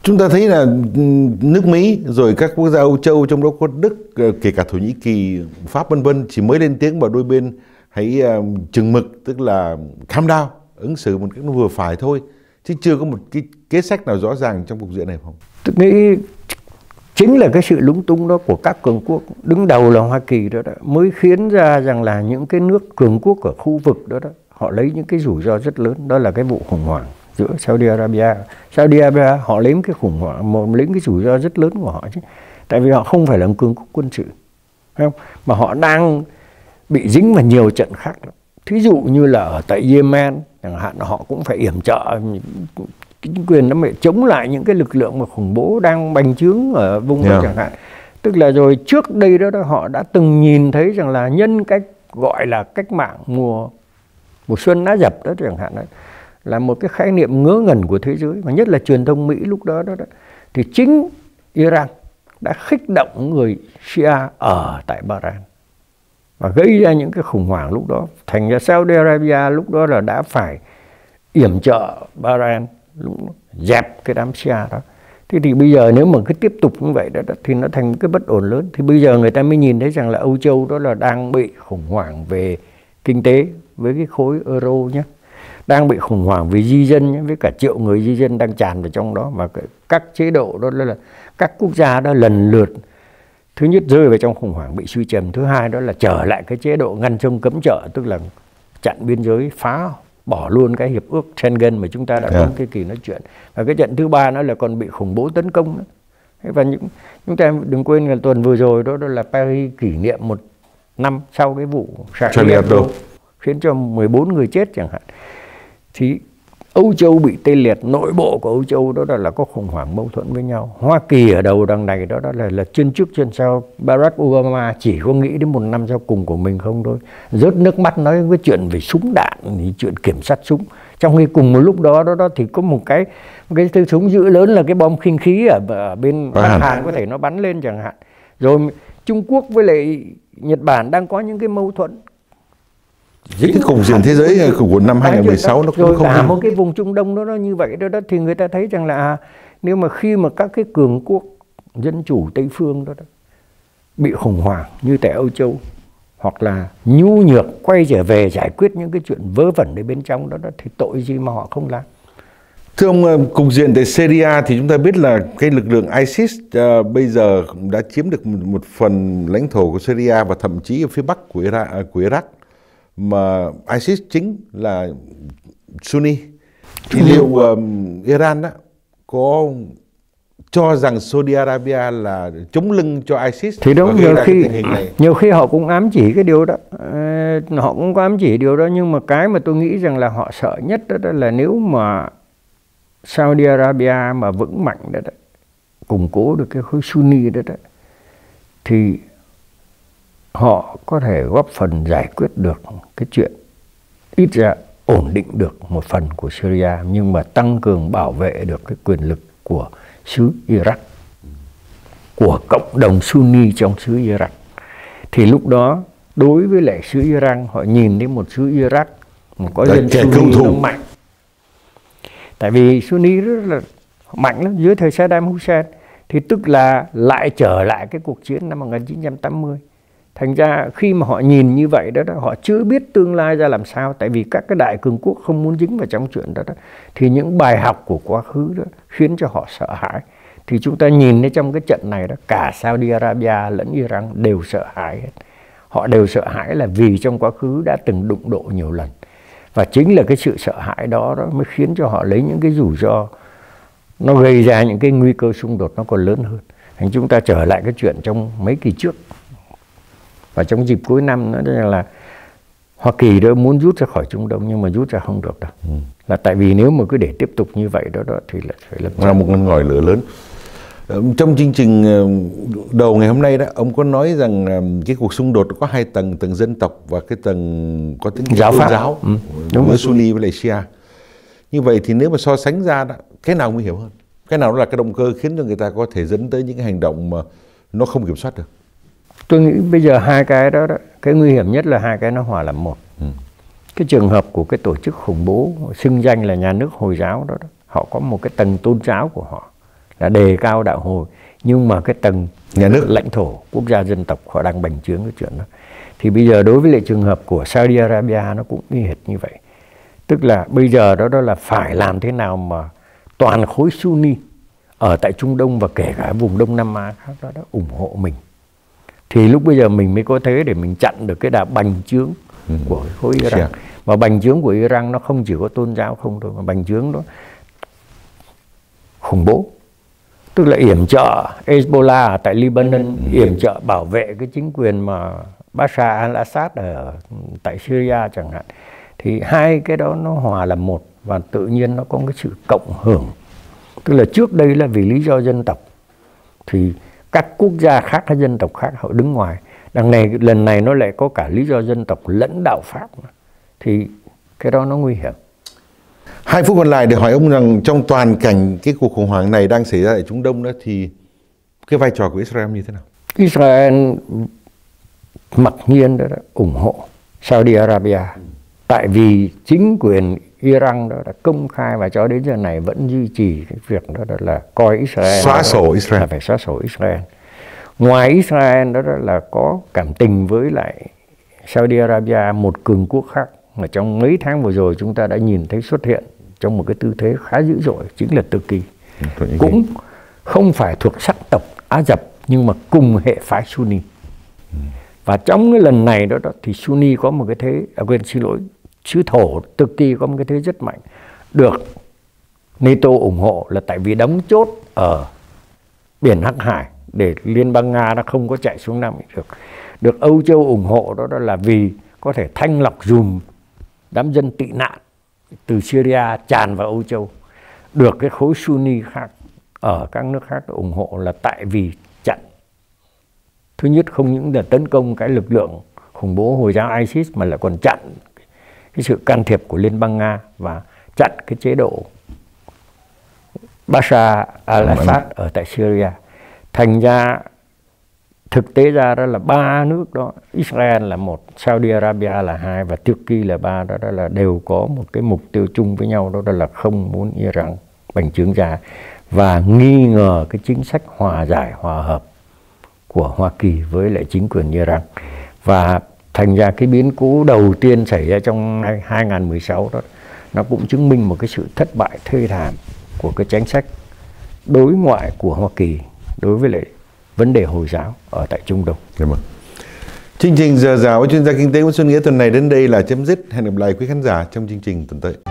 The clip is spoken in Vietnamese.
Chúng ta thấy là nước Mỹ rồi các quốc gia Âu Châu, trong đó có Đức, kể cả Thổ Nhĩ Kỳ, Pháp vân vân, chỉ mới lên tiếng bảo đôi bên hãy chừng mực, tức là calm down, ứng xử một cách nó vừa phải thôi, chứ chưa có một cái kế sách nào rõ ràng trong cục diện này không? Tôi nghĩ chính là cái sự lúng túng đó của các cường quốc, đứng đầu là Hoa Kỳ đó, mới khiến ra rằng là những cái nước cường quốc ở khu vực đó, họ lấy những cái rủi ro rất lớn. Đó là cái vụ khủng hoảng giữa Saudi Arabia. Saudi Arabia họ lấy cái khủng hoảng, lấy cái rủi ro rất lớn của họ chứ. Tại vì họ không phải là một cường quốc quân sự, không? Mà họ đang bị dính vào nhiều trận khác. Thí dụ như là ở tại Yemen chẳng hạn, họ cũng phải yểm trợ chính quyền nó mới chống lại những cái lực lượng mà khủng bố đang bành trướng ở vùng đó chẳng hạn. Tức là rồi trước đây đó họ đã từng nhìn thấy rằng là nhân cách gọi là cách mạng mùa xuân đã dập đó chẳng hạn, đấy là một cái khái niệm ngớ ngẩn của thế giới, và nhất là truyền thông Mỹ lúc đó thì chính Iran đã khích động người Shia ở tại Bahrain và gây ra những cái khủng hoảng lúc đó. Thành ra Saudi Arabia lúc đó là đã phải yểm trợ Bahrain, dẹp cái đám Shia đó. Thế thì bây giờ nếu mà cứ tiếp tục như vậy đó thì nó thành cái bất ổn lớn. Thì bây giờ người ta mới nhìn thấy rằng là Âu Châu đó là đang bị khủng hoảng về kinh tế với cái khối euro nhé, đang bị khủng hoảng về di dân nhé, với cả triệu người di dân đang tràn vào trong đó, và các chế độ đó là các quốc gia đó lần lượt thứ nhất rơi vào trong khủng hoảng bị suy trầm, thứ hai đó là trở lại cái chế độ ngăn sông cấm chợ, tức là chặn biên giới, bỏ luôn cái hiệp ước Schengen mà chúng ta đã có cái kỳ nói chuyện, và cái trận thứ ba nó là còn bị khủng bố tấn công nữa. Và chúng ta đừng quên là tuần vừa rồi đó là Paris kỷ niệm 1 năm sau cái vụ Charlie Hebdo khiến cho 14 người chết chẳng hạn. Thì Âu Châu bị tê liệt, nội bộ của Âu Châu đó là có khủng hoảng mâu thuẫn với nhau. Hoa Kỳ ở đầu đằng này đó là chân trước chân sau. Barack Obama chỉ có nghĩ đến 1 năm sau cùng của mình không thôi, rớt nước mắt nói cái chuyện về súng đạn, thì chuyện kiểm soát súng. Trong khi cùng một lúc đó thì có một cái súng dữ lớn là cái bom khinh khí ở bên Bắc Hàn có thể nó bắn lên chẳng hạn. Rồi Trung Quốc với lại Nhật Bản đang có những cái mâu thuẫn. Với cái cục diện thế giới của năm 2016 nó cũng rồi không cả một cái vùng Trung Đông nó như vậy đó thì người ta thấy rằng là nếu mà khi mà các cái cường quốc dân chủ Tây phương đó bị khủng hoảng như tại Âu Châu, hoặc là nhu nhược quay trở về giải quyết những cái chuyện vớ vẩn ở bên trong đó thì tội gì mà họ không làm. Thưa ông, cục diện tại Syria thì chúng ta biết là cái lực lượng ISIS bây giờ đã chiếm được một phần lãnh thổ của Syria và thậm chí ở phía bắc của Iraq, mà ISIS chính là Sunni. Thì liệu Iran đó có cho rằng Saudi Arabia là chống lưng cho ISIS? Thì đúng, nhiều khi họ cũng ám chỉ cái điều đó, họ cũng có ám chỉ điều đó, nhưng mà cái mà tôi nghĩ rằng là họ sợ nhất đó là nếu mà Saudi Arabia mà vững mạnh đó, củng cố được cái khối Sunni đó, thì họ có thể góp phần giải quyết được cái chuyện, ít ra ổn định được một phần của Syria, nhưng mà tăng cường bảo vệ được cái quyền lực của xứ Iraq, của cộng đồng Sunni trong xứ Iraq. Thì lúc đó đối với lại xứ Iran, họ nhìn đến một xứ Iraq mà có dân Sunni nó mạnh. Tại vì Sunni rất là mạnh lắm dưới thời Saddam Hussein, thì tức là lại trở lại cái cuộc chiến năm 1980. Thành ra khi mà họ nhìn như vậy đó, họ chưa biết tương lai ra làm sao, tại vì các cái đại cường quốc không muốn dính vào trong chuyện đó, thì những bài học của quá khứ đó khiến cho họ sợ hãi. Thì chúng ta nhìn thấy trong cái trận này đó, cả Saudi Arabia lẫn Iran đều sợ hãi hết. Họ đều sợ hãi là vì trong quá khứ đã từng đụng độ nhiều lần, và chính là cái sự sợ hãi đó mới khiến cho họ lấy những cái rủi ro, nó gây ra những cái nguy cơ xung đột nó còn lớn hơn. Thành chúng ta trở lại cái chuyện trong mấy kỳ trước, và trong dịp cuối năm nữa là Hoa Kỳ đó muốn rút ra khỏi Trung Đông, nhưng mà rút ra không được đâu. Là tại vì nếu mà cứ để tiếp tục như vậy đó thì là phải là một ngọn ngòi lửa lớn. Trong chương trình đầu ngày hôm nay đó, ông có nói rằng cái cuộc xung đột có 2 tầng, tầng dân tộc và cái tầng có tính giáo pháp, giáo, với Sunni với lại Shia. Như vậy thì nếu mà so sánh ra đó, cái nào nguy hiểm hơn? Cái nào đó là cái động cơ khiến cho người ta có thể dẫn tới những cái hành động mà nó không kiểm soát được? Tôi nghĩ bây giờ hai cái đó, cái nguy hiểm nhất là hai cái nó hòa làm một. Cái trường hợp của cái tổ chức khủng bố xưng danh là nhà nước Hồi giáo đó, họ có một cái tầng tôn giáo của họ đã đề cao đạo hồi, nhưng mà cái tầng nhà nước lãnh thổ quốc gia dân tộc họ đang bành trướng cái chuyện đó. Thì bây giờ đối với lại trường hợp của Saudi Arabia nó cũng y hệt như vậy. Tức là bây giờ đó là phải làm thế nào mà toàn khối Sunni ở tại Trung Đông và kể cả vùng Đông Nam Á khác đó ủng hộ mình. Thì lúc bây giờ mình mới có thế để mình chặn được cái đà bành trướng của khối Iran. Và bành trướng của Iran nó không chỉ có tôn giáo không thôi, mà bành trướng đó khủng bố. Tức là yểm trợ Hezbollah ở tại Lebanon, yểm trợ bảo vệ cái chính quyền mà Bashar al-Assad ở tại Syria chẳng hạn. Thì hai cái đó nó hòa làm một và tự nhiên nó có cái sự cộng hưởng. Tức là trước đây là vì lý do dân tộc thì các quốc gia khác hay dân tộc khác họ đứng ngoài. Lần này nó lại có cả lý do dân tộc lẫn đạo Pháp. Thì cái đó nó nguy hiểm. 2 phút còn lại để hỏi ông rằng trong toàn cảnh cái cuộc khủng hoảng này đang xảy ra tại Trung Đông đó thì cái vai trò của Israel như thế nào? Israel mặc nhiên đó ủng hộ Saudi Arabia. Tại vì chính quyền Iran đó đã công khai và cho đến giờ này vẫn duy trì cái việc đó là coi Israel xóa sổ Israel, là phải xóa sổ Israel. Ngoài Israel đó là có cảm tình với lại Saudi Arabia, một cường quốc khác mà trong mấy tháng vừa rồi chúng ta đã nhìn thấy xuất hiện trong một cái tư thế khá dữ dội, chính là Turkey. Cũng không phải thuộc sắc tộc Ả Rập nhưng mà cùng hệ phái Sunni. Và trong cái lần này đó thì Sunni có một cái thế, xứ thổ Turkey có một cái thế rất mạnh, được NATO ủng hộ là tại vì đóng chốt ở biển Hắc Hải để Liên bang Nga nó không có chạy xuống Nam được. Được Âu Châu ủng hộ đó là vì có thể thanh lọc dùm đám dân tị nạn từ Syria tràn vào Âu Châu. Được cái khối Sunni khác ở các nước khác ủng hộ là tại vì chặn, thứ nhất không những là tấn công cái lực lượng khủng bố Hồi giáo ISIS mà lại còn chặn cái sự can thiệp của Liên bang Nga và chặn cái chế độ Bashar al-Assad ở tại Syria. Thành ra thực tế ra đó là 3 nước đó, Israel là 1, Saudi Arabia là 2 và Turkey là 3, đó là đều có một cái mục tiêu chung với nhau, đó là không muốn Iran bành trướng ra và nghi ngờ cái chính sách hòa giải hòa hợp của Hoa Kỳ với lại chính quyền Iran. Và thành ra cái biến cố đầu tiên xảy ra trong 2016 đó, nó cũng chứng minh một cái sự thất bại thê thảm của cái chính sách đối ngoại của Hoa Kỳ đối với lại vấn đề Hồi giáo ở tại Trung Đông. Chương trình Giờ Giàu với chuyên gia kinh tế Nguyễn Xuân Nghĩa tuần này đến đây là chấm dứt. Hẹn gặp lại quý khán giả trong chương trình tuần tới.